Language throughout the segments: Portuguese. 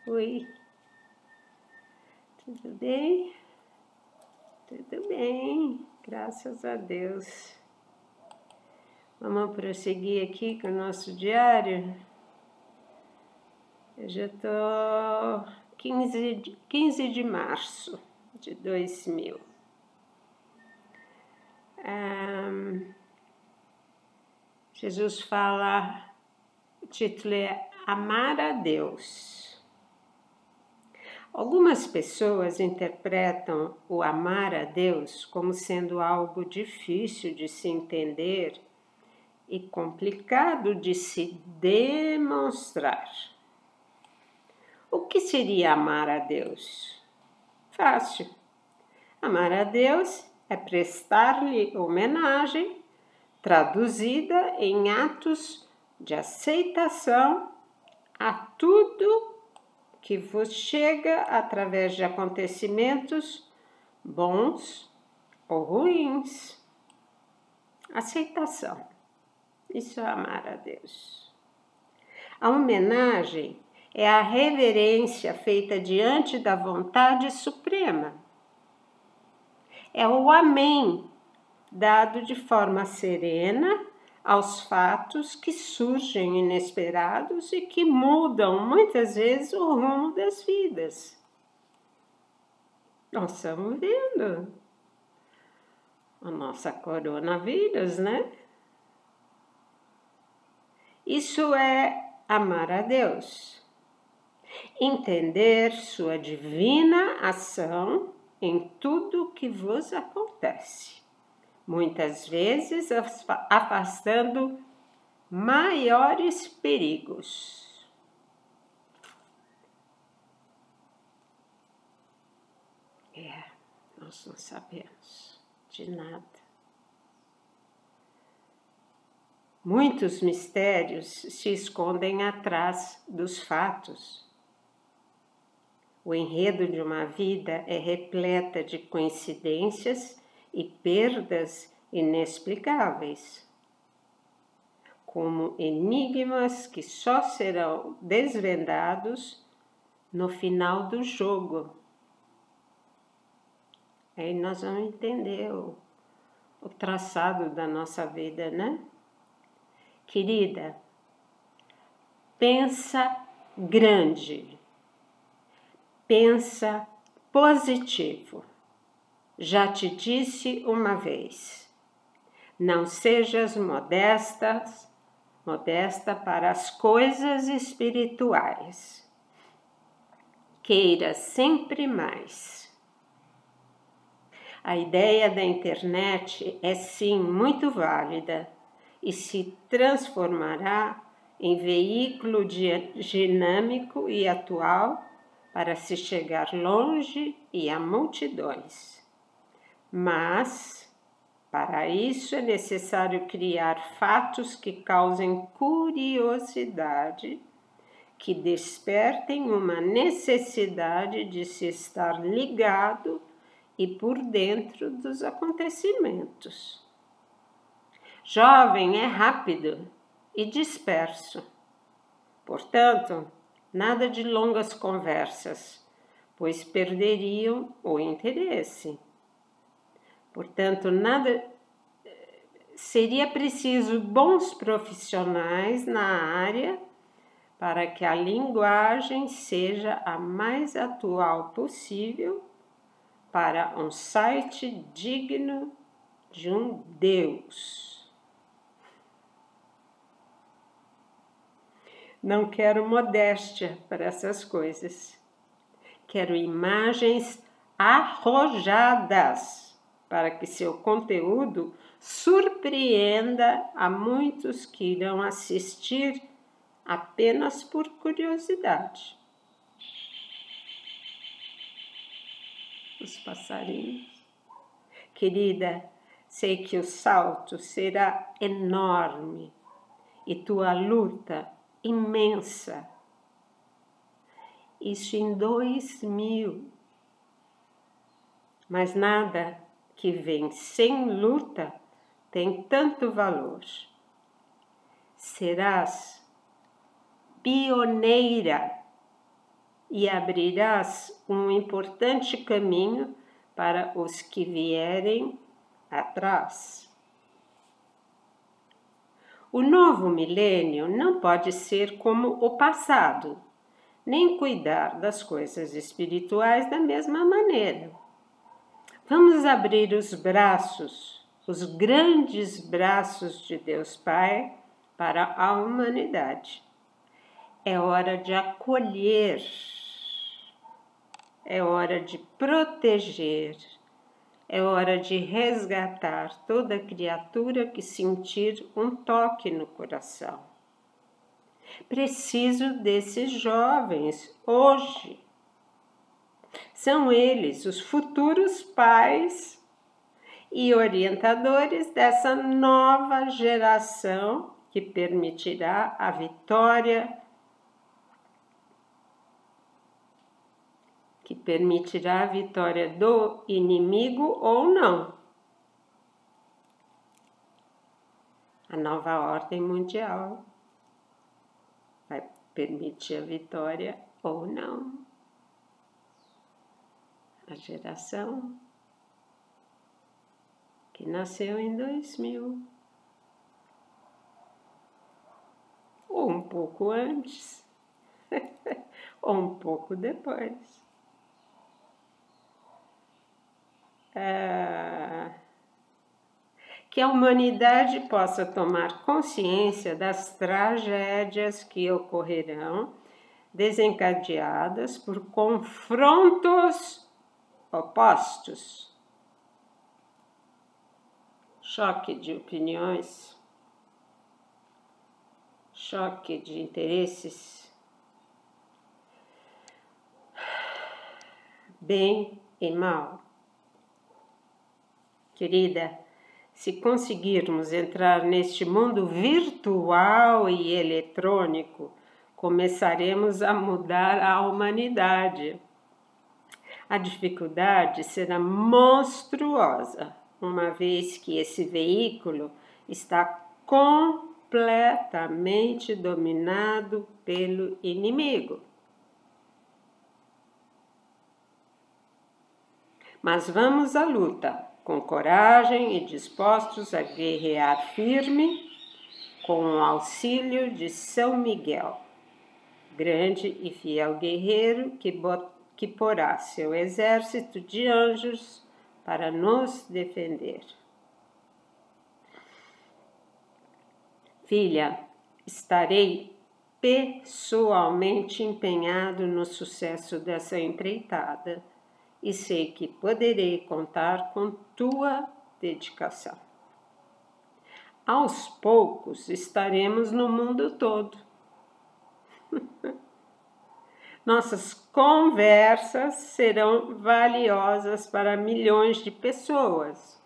Oi, tudo bem? Tudo bem, graças a Deus. Vamos prosseguir aqui com o nosso diário. Eu já estou 15 de março de 2000. Jesus fala, o título é Amar a Deus. Algumas pessoas interpretam o amar a Deus como sendo algo difícil de se entender e complicado de se demonstrar. O que seria amar a Deus? Fácil. Amar a Deus é prestar-lhe homenagem, traduzida em atos de aceitação a tudo que vos chega através de acontecimentos bons ou ruins. Aceitação. Isso é amar a Deus. A homenagem é a reverência feita diante da vontade suprema. É o amém dado de forma serena aos fatos que surgem inesperados e que mudam muitas vezes o rumo das vidas. Nós estamos vendo a nossa coronavírus, né? Isso é amar a Deus. Entender sua divina ação em tudo que vos acontece. Muitas vezes afastando maiores perigos. Nós não sabemos de nada. Muitos mistérios se escondem atrás dos fatos. O enredo de uma vida é repleta de coincidências e perdas inexplicáveis, como enigmas que só serão desvendados no final do jogo. Aí nós vamos entender o traçado da nossa vida, né? Querida, pensa grande, pensa positivo. Já te disse uma vez, não sejas modesta para as coisas espirituais. Queira sempre mais. A ideia da internet é sim muito válida e se transformará em veículo dinâmico e atual para se chegar longe e a multidões. Mas, para isso é necessário criar fatos que causem curiosidade, que despertem uma necessidade de se estar ligado e por dentro dos acontecimentos. Jovem é rápido e disperso. Portanto, nada de longas conversas, pois perderiam o interesse. Portanto, seria preciso bons profissionais na área para que a linguagem seja a mais atual possível para um site digno de um Deus. Não quero modéstia para essas coisas. Quero imagens arrojadas para que seu conteúdo surpreenda a muitos que irão assistir apenas por curiosidade. Os passarinhos. Querida, sei que o salto será enorme e tua luta imensa. Isso em 2000. Mas nada que vem sem luta tem tanto valor. Serás pioneira e abrirás um importante caminho para os que vierem atrás. O novo milênio não pode ser como o passado, nem cuidar das coisas espirituais da mesma maneira. Vamos abrir os braços, os grandes braços de Deus Pai para a humanidade. É hora de acolher, é hora de proteger, é hora de resgatar toda criatura que sentir um toque no coração. Preciso desses jovens hoje. São eles os futuros pais e orientadores dessa nova geração que permitirá a vitória, do inimigo ou não. A nova ordem mundial vai permitir a vitória ou não. A geração que nasceu em 2000, ou um pouco antes, ou um pouco depois. Que a humanidade possa tomar consciência das tragédias que ocorrerão, desencadeadas por confrontos opostos, choque de opiniões, choque de interesses, bem e mal. Querida, se conseguirmos entrar neste mundo virtual e eletrônico, começaremos a mudar a humanidade. A dificuldade será monstruosa, uma vez que esse veículo está completamente dominado pelo inimigo. Mas vamos à luta, com coragem e dispostos a guerrear firme, com o auxílio de São Miguel, grande e fiel guerreiro que porá seu exército de anjos para nos defender. Filha, estarei pessoalmente empenhado no sucesso dessa empreitada e sei que poderei contar com tua dedicação. Aos poucos estaremos no mundo todo. Nossas conversas serão valiosas para milhões de pessoas.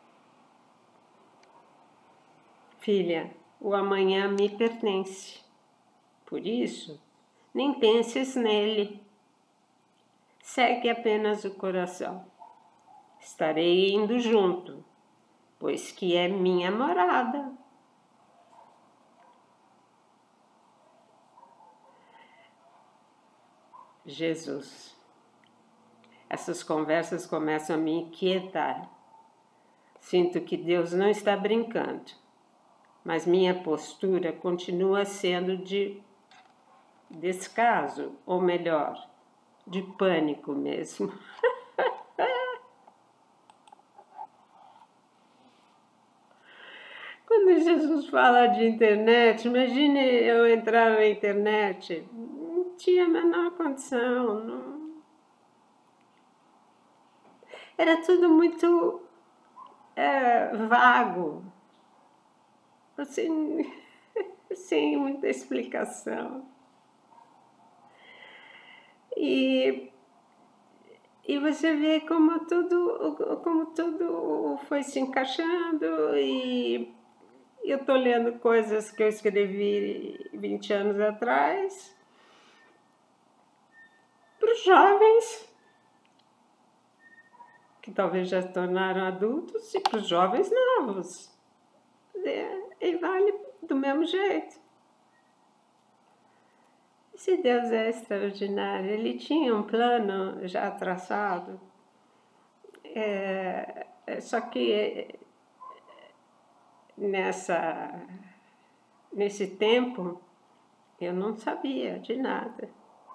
Filha, o amanhã me pertence. Por isso, nem penses nele. Segue apenas o coração. Estarei indo junto, pois que é minha morada. Jesus. Essas conversas começam a me inquietar. Sinto que Deus não está brincando, mas minha postura continua sendo de descaso, ou melhor, de pânico mesmo. Quando Jesus fala de internet, imagine eu entrar na internet, não tinha a menor condição, não. Era tudo muito vago, assim, sem muita explicação. E você vê como tudo foi se encaixando, e eu estou lendo coisas que eu escrevi 20 anos atrás para os jovens, que talvez já se tornaram adultos, e para os jovens novos. E vale do mesmo jeito. Esse Deus é extraordinário. Ele tinha um plano já traçado, só que nesse tempo eu não sabia de nada.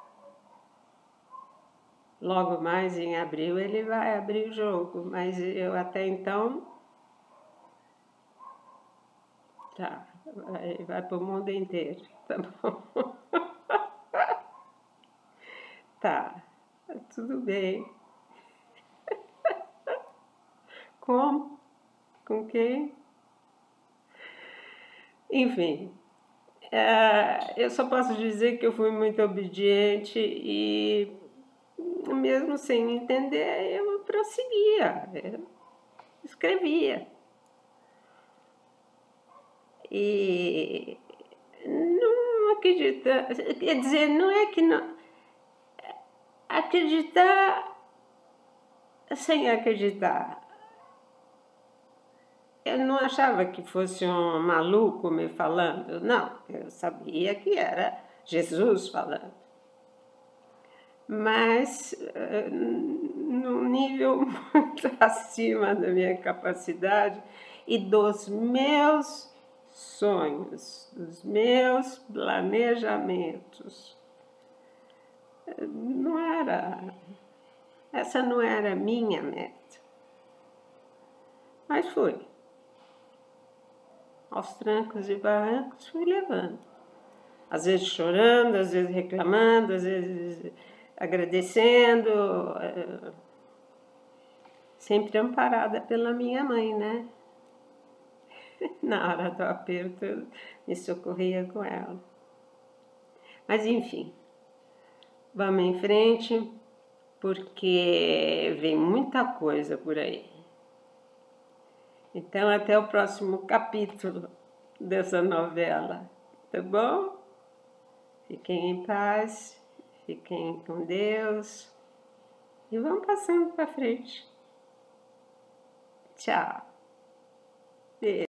Logo mais em abril ele vai abrir o jogo, mas eu até então tá, vai para o mundo inteiro, tá bom? Tá, tudo bem. Como? Com quem? Enfim, eu só posso dizer que eu fui muito obediente e, mesmo sem entender, eu prosseguia, eu escrevia. E não acredita, quer dizer, não é que não. Acreditar sem acreditar. Eu não achava que fosse um maluco me falando, não, eu sabia que era Jesus falando. Mas num nível muito acima da minha capacidade e dos meus sonhos, dos meus planejamentos. Essa não era a minha meta. Mas fui. Aos trancos e barrancos fui levando. Às vezes chorando, às vezes reclamando, às vezes agradecendo. Sempre amparada pela minha mãe, né? Na hora do aperto eu me socorria com ela. Mas enfim, vamos em frente, porque vem muita coisa por aí. Então, até o próximo capítulo dessa novela, tá bom? Fiquem em paz, fiquem com Deus e vamos passando para frente. Tchau. Beijo.